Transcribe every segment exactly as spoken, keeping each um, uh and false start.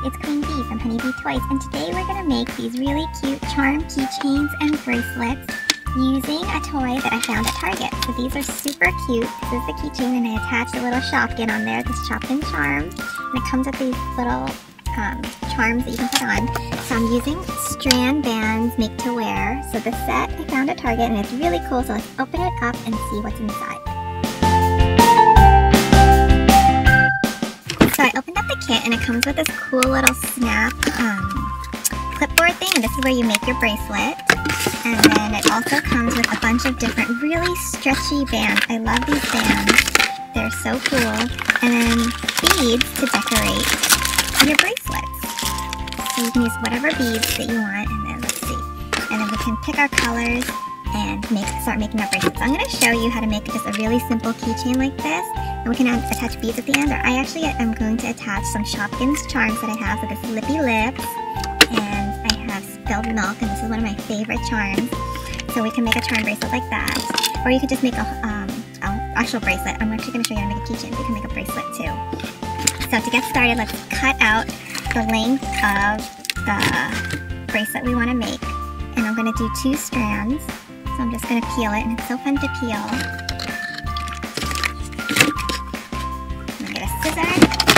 it's Queen Bee from Honeybee Toys, and today we're going to make these really cute charm keychains and bracelets using a toy that I found at Target. So these are super cute. This is the keychain and I attached a little Shopkin on there, this Shopkin charm, and it comes with these little um, charms that you can put on. So I'm using strand bands make to wear. So the set I found at Target and it's really cool, so let's open it up and see what's inside. So I opened up the kit and it comes with this cool little snap um, clipboard thing, and this is where you make your bracelet. And then it also comes with a bunch of different really stretchy bands. I love these bands. They're so cool. And then beads to decorate your bracelets. So you can use whatever beads that you want, and then let's see. And then we can pick our colors and make start making our bracelets. So I'm going to show you how to make just a really simple keychain like this. And we can add, attach beads at the end, or I actually am going to attach some Shopkins charms that I have. So this is Lippy Lips, and I have Spilled Milk, and this is one of my favorite charms. So we can make a charm bracelet like that, or you could just make a um, actual bracelet. I'm actually going to show you how to make a keychain, but you can make a bracelet too. So to get started, let's cut out the length of the bracelet we want to make, and I'm going to do two strands. So I'm just going to peel it, and it's so fun to peel. Scissor.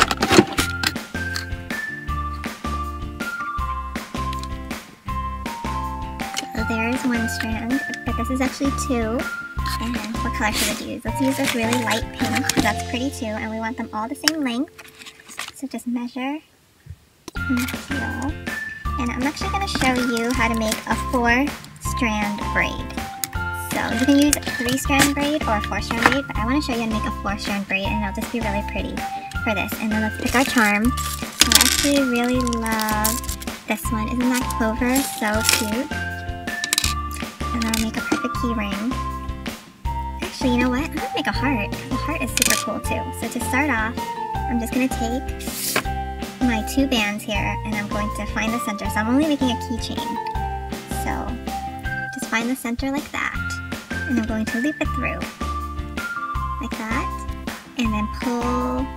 So there's one strand, but this is actually two. And what color should I use? Let's use this really light pink, because that's pretty too, and we want them all the same length. So just measure and peel. And I'm actually going to show you how to make a four strand braid. So you can use a three strand braid or a four strand braid, but I want to show you how to make a four strand braid, and it'll just be really pretty for this. And then let's pick our charm. I actually really love this one. Isn't that clover so cute? And then I'll make a perfect key ring. Actually, you know what? I'm going to make a heart. The heart is super cool too. So to start off, I'm just going to take my two bands here, and I'm going to find the center. So I'm only making a keychain. So just find the center like that. And I'm going to loop it through, like that, and then pull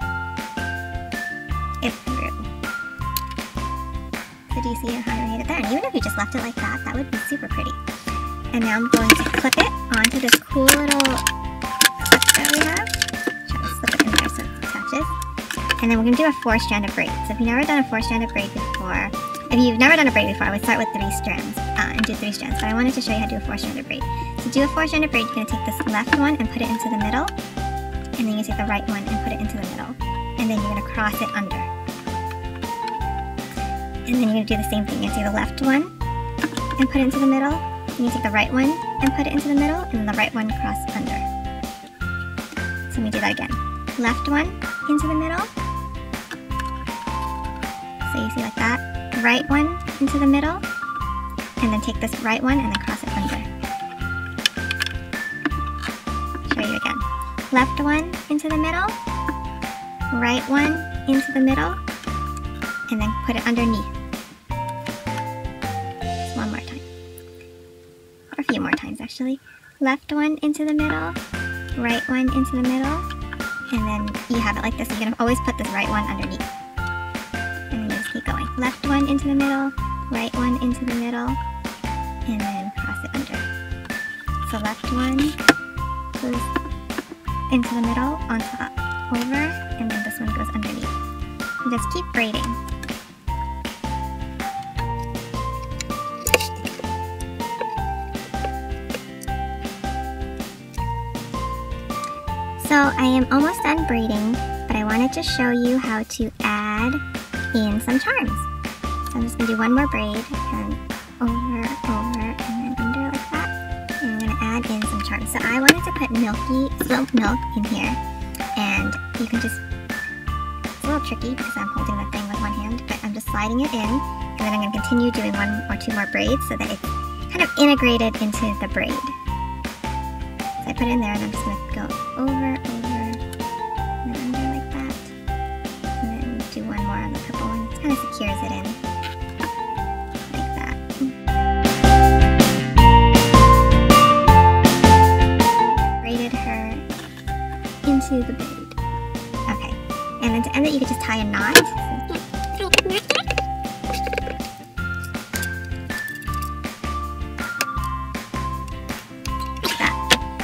it through. So do you see how I made it there? And even if you just left it like that, that would be super pretty. And now I'm going to clip it onto this cool little clip that we have. Try to slip it in there so it attaches. And then we're going to do a four-stranded braid. So if you've never done a four-stranded braid before, if you've never done a braid before, I would start with three strands uh, and do three strands. But I wanted to show you how to do a four-stranded braid. To do a four-stranded braid, you're going to take this left one and put it into the middle, and then you take the right one and put it into the middle, and then you're going to cross it under. And then you're going to do the same thing. You take the left one and put it into the middle, and you take the right one and put it into the middle, and then the right one cross under. So let me do that again. Left one into the middle. So you see like that. Right one into the middle, and then take this right one and then cross it under. Show you again. Left one into the middle, right one into the middle, and then put it underneath. Just one more time. Or a few more times actually. Left one into the middle, right one into the middle, and then you have it like this. You're going to always put this right one underneath. And then you just keep going. Left one into the middle, right one into the middle, and then cross it under. So left one goes into the middle, on top, over, and then this one goes underneath. And just keep braiding. So I am almost done braiding, but I wanted to show you how to add in some charms. So I'm just going to do one more braid, and over, over, and then under like that. And I'm going to add in some charms. So I wanted to put milky, spilt milk in here, and you can just, it's a little tricky because I'm holding the thing with one hand, but I'm just sliding it in, and then I'm going to continue doing one or two more braids so that it's kind of integrated into the braid. So I put it in there, and I'm just going to go over, over, and then under like that, and then do one more on the purple one. It kind of secures it in, like that. Braided her into the braid. Okay, and then to end it, you could just tie a knot. So,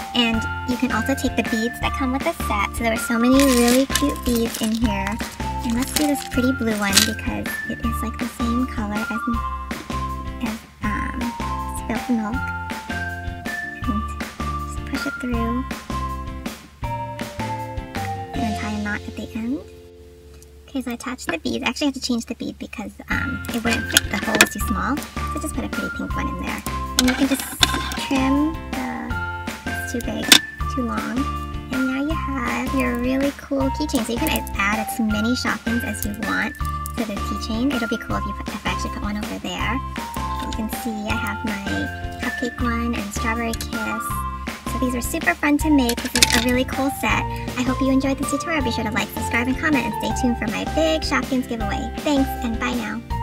And you can also take the beads that come with the set. So there were so many really cute beads in here. And let's do this pretty blue one because it is like the same color as, as um, spilt milk. And just push it through. And then tie a knot at the end. Okay, so I attached the beads. I actually had to change the bead because um, it wouldn't fit. The hole was too small. So just put a pretty pink one in there. And you can just trim the, it's too big, too long. And now you have your really cool keychain. So you can add as many Shopkins as you want to the keychain. It'll be cool if you put, if I actually put one over there. You can see I have my cupcake one and strawberry kiss. So these are super fun to make. This is a really cool set. I hope you enjoyed this tutorial. Be sure to like, subscribe, and comment, and stay tuned for my big Shopkins giveaway. Thanks, and bye now.